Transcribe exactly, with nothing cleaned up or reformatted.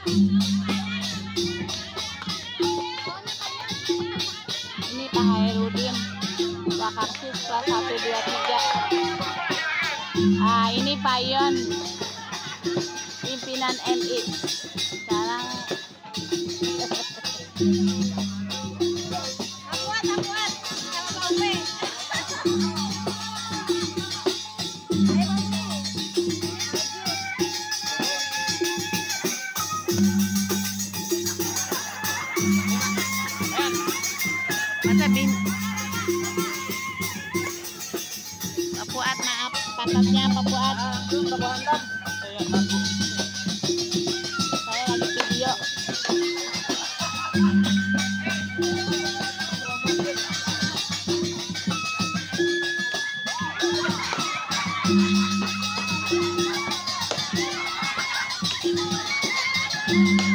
Ini Pak Hairudin, Jakarta kelas satu dua tiga. Ah, ini Pak Yon, pimpinan M I. Sekarang Akuat, akuat, sama Pak Uwe. masa bin Pak Fuad, maaf pantatnya Pak Fuad. Saya lagi video. Thank you.